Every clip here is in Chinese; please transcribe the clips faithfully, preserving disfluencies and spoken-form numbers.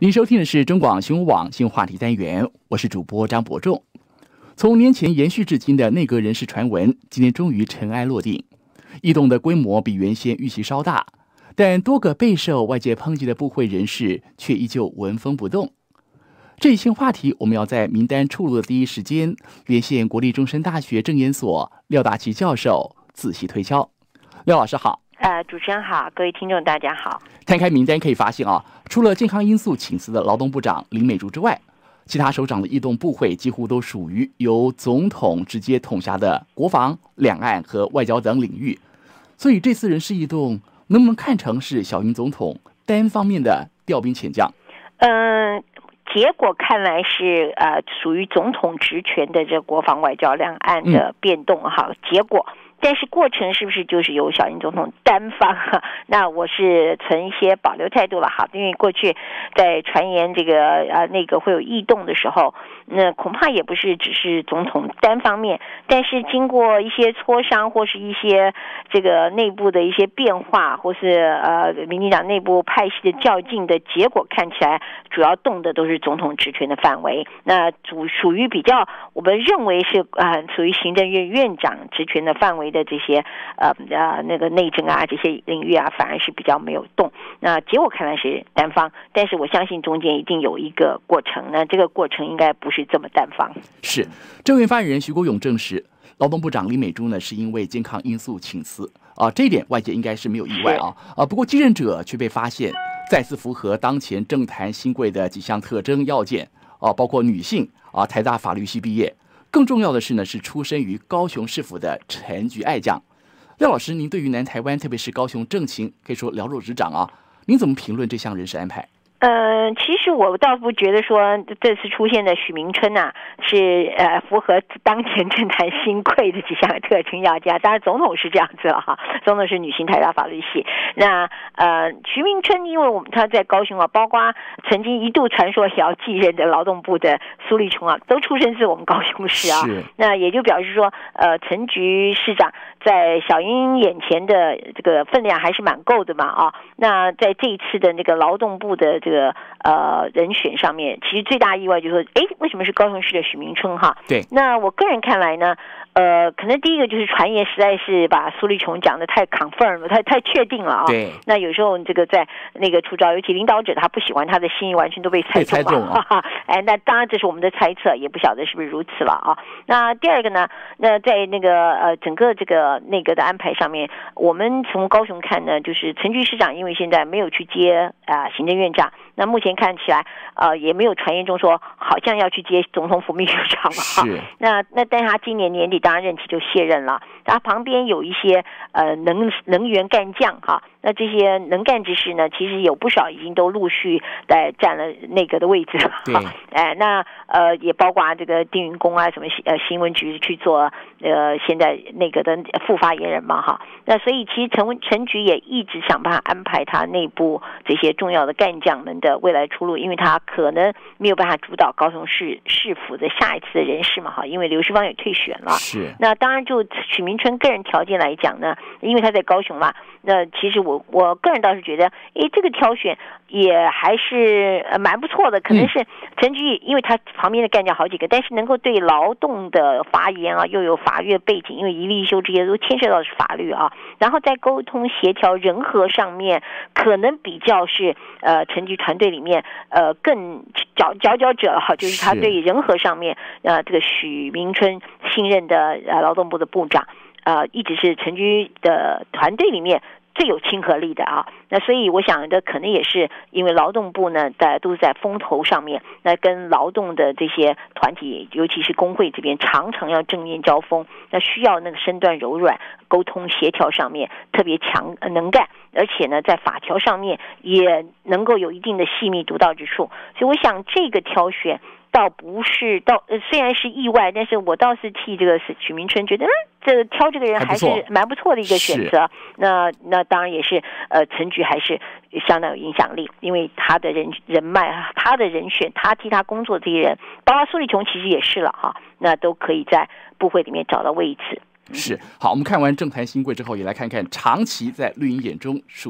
您收听的是中广新闻网新闻话题单元，我是主播张博仲。从年前延续至今的内阁人事传闻，今天终于尘埃落定。异动的规模比原先预期稍大，但多个备受外界抨击的部会人士却依旧纹风不动。这一新话题，我们要在名单出炉的第一时间，连线国立中山大学政研所廖达奇教授仔细推敲。廖老师好。 呃，主持人好，各位听众大家好。 摊开名单可以发现啊，除了健康因素请辞的劳动部长林美竹之外，其他首长的异动部会几乎都属于由总统直接统辖的国防、两岸和外交等领域。所以这次人事异动能不能看成是小英总统单方面的调兵遣将？ 嗯、呃，结果看来是呃属于总统职权的这国防、外交、两岸的变动哈、嗯、结果。但是过程是不是就是由小英总统单方？那我是存一些保留态度了哈，因为过去在传言这个呃那个会有异动的时候，那恐怕也不是只是总统单方面，但是经过一些磋商或是一些这个内部的一些变化，或是呃民进党内部派系的较劲的结果，看起来主要动的都是总统职权的范围。那主属于比较我们认为是呃属于行政院院长职权的范围的这些呃呃那个内政啊这些领域啊，反而是比较没有动。那结果看来是单方，但是我相信中间一定有一个过程，那这个过程应该不是这么单方。 是政院发言人徐国勇证实，劳动部长林美珠呢是因为健康因素请辞啊，这一点外界应该是没有意外啊啊。不过继任者却被发现再次符合当前政坛新贵的几项特征要件啊，包括女性啊，台大法律系毕业。更重要的是呢，是出身于高雄市府的陈菊爱将。廖老师，您对于南台湾，特别是高雄政情，可以说了若指掌啊。您怎么评论这项人事安排？ 呃，其实我倒不觉得说这次出现的许明春啊是呃符合当前政坛新贵的几项特征要件。当然总统是这样子了哈，总统是女性台大法律系。那呃许明春，因为我们他在高雄啊，包括曾经一度传说也要继任的劳动部的苏立琼啊，都出身自我们高雄市啊。那也就表示说，呃陈菊市长在小英眼前的这个分量还是蛮够的嘛啊。那在这一次的那个劳动部的这个呃人选上面，其实最大意外就是说，哎，为什么是高雄市的许明春哈？ 对。 那我个人看来呢，呃，可能第一个就是传言实在是把苏立琼讲的太 confirm 了，太太确定了啊。 对。 那有时候这个在那个出招，尤其领导者他不喜欢他的心意，完全都被猜中了。被猜中了。哎，那当然这是我们的猜测，也不晓得是不是如此了啊。那第二个呢，那在那个呃整个这个内阁的安排上面，我们从高雄看呢，就是陈菊市长因为现在没有去接啊、呃、行政院长。那目前看起来，呃，也没有传言中说好像要去接总统府秘书长了哈。是。那那但是他今年年底当然任期就卸任了，他旁边有一些呃能能源干将哈。那这些能干之士呢，其实有不少已经都陆续在占了内阁的位置了。对。哎，那呃也包括这个丁云公啊，什么呃新闻局去做呃现在内阁的副发言人嘛哈。那所以其实陈陈菊也一直想办法安排他内部这些重要的干将们的未来出路，因为他可能没有办法主导高雄市市府的下一次的人事嘛哈，因为刘世芳也退选了。是。那当然就许明春个人条件来讲呢，因为他在高雄嘛，那其实我我个人倒是觉得，诶，这个挑选也还是蛮不错的。可能是陈菊，因为他旁边的干将好几个，但是能够对劳动的发言啊，又有法律的背景，因为一例一休这些都牵涉到是法律啊。然后在沟通协调人和上面，可能比较是呃陈菊团队里面呃更佼佼佼者哈，就是他对人和上面呃这个许明春新任的呃劳动部的部长呃一直是陈菊的团队里面最有亲和力的啊。那所以我想的可能也是因为劳动部呢在都是在风头上面，那跟劳动的这些团体尤其是工会这边常常要正面交锋，那需要那个身段柔软，沟通协调上面特别强能干，而且呢在法条上面也能够有一定的细密独到之处。所以我想这个挑选倒不是倒、呃、虽然是意外，但是我倒是替这个许明春觉得，嗯，这挑这个人还是蛮不错的一个选择。那那当然也是呃陈菊还是相当有影响力，因为他的人人脉，他的人选，他替他工作这些人，包括苏立琼其实也是了哈，那都可以在部会里面找到位置。 是。好，我们看完政坛新贵之后，也来看看长期在绿营眼中属于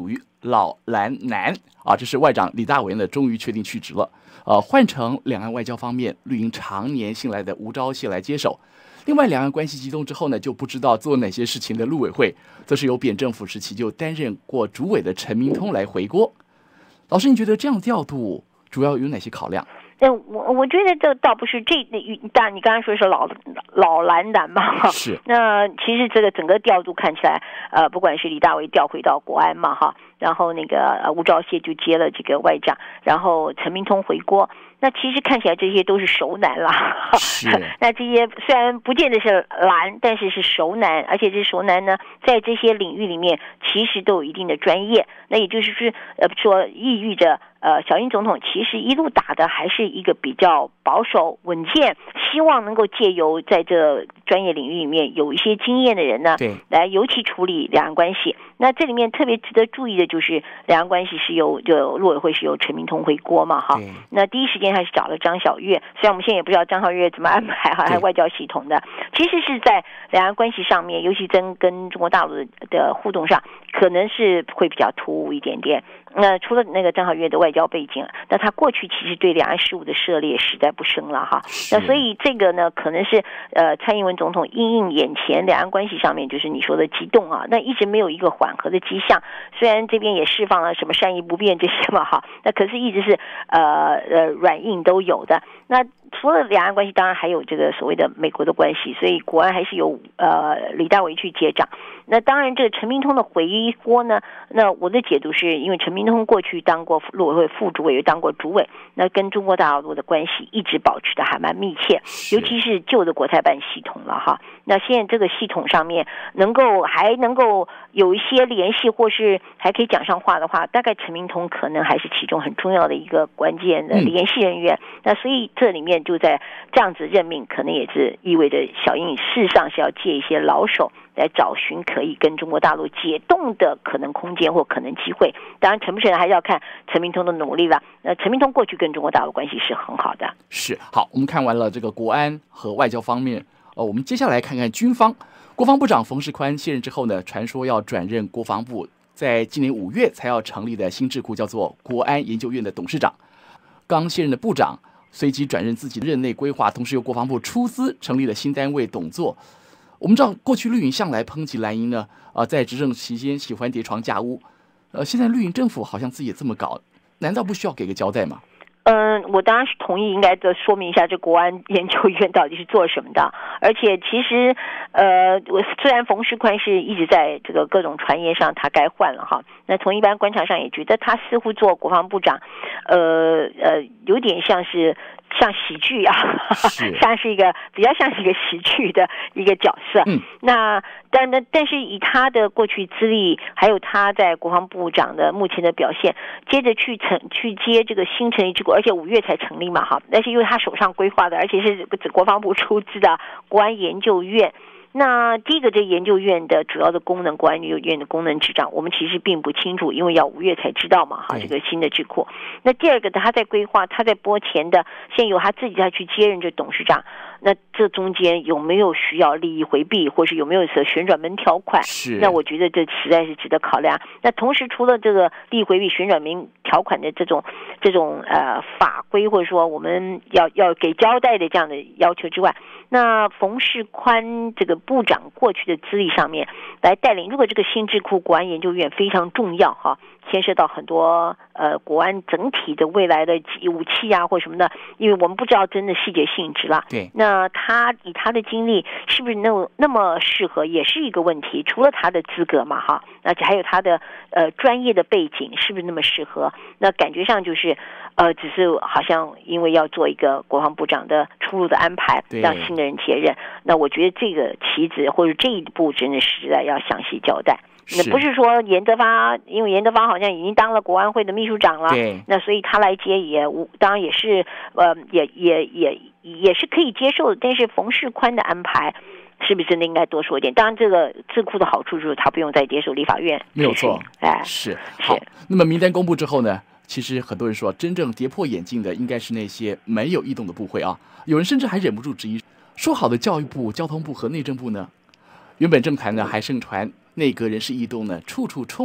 老蓝男啊，这是外长李大为呢，终于确定去职了。呃，换成两岸外交方面绿营常年信赖的吴钊燮来接手。另外，两岸关系激动之后呢，就不知道做哪些事情的陆委会，则是由扁政府时期就担任过主委的陈明通来回锅。老师，你觉得这样调度主要有哪些考量？ 那我我觉得这倒不是这，当然你刚才说是老老蓝男嘛， 是。 那其实这个整个调度看起来，呃，不管是李大为调回到国安嘛，哈，然后那个呃吴钊燮就接了这个外长，然后陈明通回锅。那其实看起来这些都是熟男啦， 是。 那这些虽然不见得是蓝，但是是熟男，而且这熟男呢，在这些领域里面其实都有一定的专业。那也就是说，呃，说意喻着，呃，小英总统其实一路打的还是一个比较保守稳健，希望能够借由在这专业领域里面有一些经验的人呢， 对， 来尤其处理两岸关系。那这里面特别值得注意的就是两岸关系是由就陆委会是由陈明通回锅嘛，哈。那第一时间还是找了张晓月，虽然我们现在也不知道张晓月怎么安排哈，还有外交系统的，其实是在两岸关系上面，尤其跟跟中国大陆的互动上，可能是会比较突兀一点点。那除了那个张晓月的外交背景，那他过去其实对两岸事务的涉猎实在不深了哈。那所以这个呢，可能是呃蔡英文总统因应眼前两岸关系上面就是你说的激动啊，那一直没有一个缓和的迹象。虽然这边也释放了什么善意不变这些嘛哈，那可是一直是呃呃软硬都有的。那除了两岸关系，当然还有这个所谓的美国的关系，所以国安还是由呃李大为去接掌。那当然，这个陈明通的回锅呢，那我的解读是因为陈明通过去当过陆委会副主委，又当过主委，那跟中国大陆的关系一直保持的还蛮密切，尤其是旧的国台办系统了哈。那现在这个系统上面能够还能够有一些联系，或是还可以讲上话的话，大概陈明通可能还是其中很重要的一个关键的联系人员。嗯、那所以这里面就在这样子任命，可能也是意味着小英事实上是要借一些老手来找寻可以跟中国大陆解冻的可能空间或可能机会。当然，成不成还是要看陈明通的努力了。那陈明通过去跟中国大陆关系是很好的。 是，好，我们看完了这个国安和外交方面，呃，我们接下来看看军方。国防部长冯世宽卸任之后呢，传说要转任国防部在今年五月才要成立的新智库叫做国安研究院的董事长。刚卸任的部长随即转任自己的任内规划，同时由国防部出资成立了新单位董座。我们知道，过去绿营向来抨击蓝营呢，呃，在执政期间喜欢叠床架屋，呃，现在绿营政府好像自己也这么搞，难道不需要给个交代吗？ 嗯，我当然是同意，应该的说明一下这国安研究院到底是做什么的。而且其实，呃，我虽然冯世宽是一直在这个各种传言上他该换了哈，那从一般观察上也觉得他似乎做国防部长，呃呃，有点像是。像喜剧啊，像是一个比较像是一个喜剧的一个角色。嗯，那但但但是以他的过去资历，还有他在国防部长的目前的表现，接着去成去接这个新成立之国，而且五月才成立嘛，哈，但是因为他手上规划的，而且是国防部出资的国安研究院。那第一个，这研究院的主要的功能，国安研究院的功能执掌，我们其实并不清楚，因为要五月才知道嘛，哈，这个新的智库。那第二个，他在规划，他在拨钱的，现在由他自己再去接任这董事长，那这中间有没有需要利益回避，或是有没有什么旋转门条款？ 是， 那我觉得这实在是值得考量。那同时，除了这个利益回避、旋转门条款的这种这种呃法规，或者说我们要要给交代的这样的要求之外，那冯世宽这个部长过去的资历上面来带领，如果这个新智库国安研究院非常重要哈，牵涉到很多呃国安整体的未来的武器啊或什么的，因为我们不知道真的细节性质啦。 对， 那他以他的经历是不是那那么适合，也是一个问题。除了他的资格嘛哈，而且还有他的呃专业的背景是不是那么适合？那感觉上就是呃，只是好像因为要做一个国防部长的出路的安排，让新的人接任。那我觉得这个棋子或者这一步真的实在要详细交代。那不是说严德发，因为严德发好像已经当了国安会的秘书长了， 对， 那所以他来接也当然也是呃也也也也是可以接受的。但是冯世宽的安排是不是真的应该多说一点？当然，这个智库的好处就是他不用再接受立法院， 没有错， 哎， 是好。那么名单公布之后呢？其实很多人说，真正跌破眼镜的应该是那些没有异动的部会啊。有人甚至还忍不住质疑，说好的教育部、交通部和内政部呢？原本政坛呢还盛传内阁人事异动呢，处处充满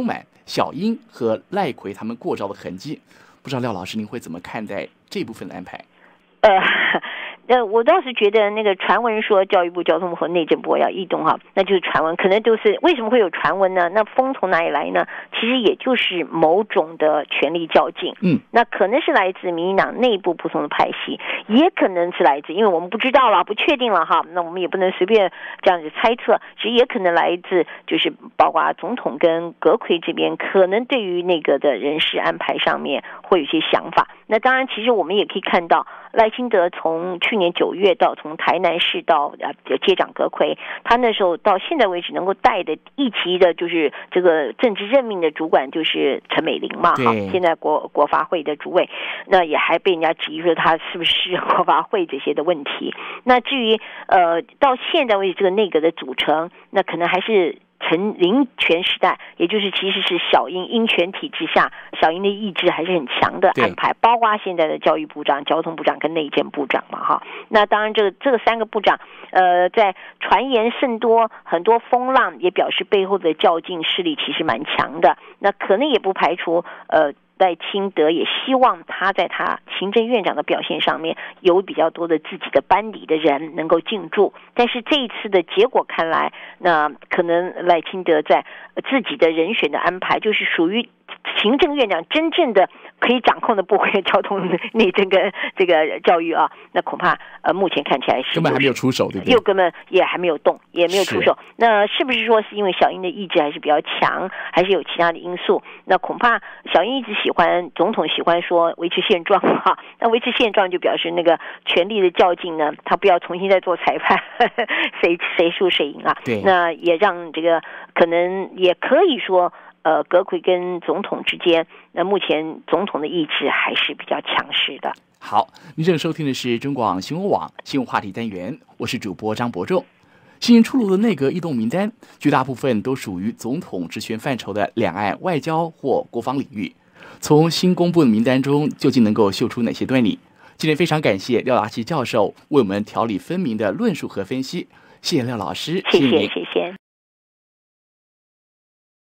小英和赖奎他们过招的痕迹。不知道廖老师您会怎么看待这部分的安排？ 呃。呃，我倒是觉得那个传闻说教育部、交通部和内政部要异动哈，那就是传闻，可能都是为什么会有传闻呢？那风从哪里来呢？其实也就是某种的权力较劲，嗯，那可能是来自民进党内部不同的派系，也可能是来自，因为我们不知道了，不确定了哈，那我们也不能随便这样子猜测，其实也可能来自就是包括总统跟阁揆这边，可能对于那个的人事安排上面会有一些想法。那当然，其实我们也可以看到赖清德从去年九月到从台南市到呃接掌阁揆，他那时候到现在为止能够带的一级的就是这个政治任命的主管就是陈美伶嘛，哈，现在国国发会的主委，那也还被人家质疑说他是不是国发会这些的问题。那至于呃到现在为止这个内阁的组成，那可能还是陈林权时代，也就是其实是小英英权体制下，小英的意志还是很强的安排，包括现在的教育部长、交通部长跟内政部长嘛，哈。那当然，这个这个三个部长，呃，在传言甚多，很多风浪也表示背后的较劲势力其实蛮强的。那可能也不排除，呃。赖清德也希望他在他行政院长的表现上面有比较多的自己的班底的人能够进驻，但是这一次的结果看来，那可能赖清德在自己的人选的安排就是属于行政院长真正的可以掌控的部会，交通、内政跟这个教育啊，那恐怕呃目前看起来是根本还没有出手，对不对？ 又根本也还没有动，也没有出手。那是不是说是因为小英的意志还是比较强，还是有其他的因素？那恐怕小英一直喜欢总统喜欢说维持现状哈，那维持现状就表示那个权力的较劲呢，他不要重新再做裁判，呵呵谁谁输谁赢啊？ 对， 那也让这个可能也可以说。呃，阁揆跟总统之间，那目前总统的意志还是比较强势的。 好，您正收听的是中广新闻网新闻话题单元，我是主播张博仲。新出炉的内阁异动名单，绝大部分都属于总统职权范畴的两岸外交或国防领域。从新公布的名单中，究竟能够嗅出哪些端倪？今天非常感谢廖达奇教授为我们条理分明的论述和分析，谢谢廖老师， 谢谢，谢谢。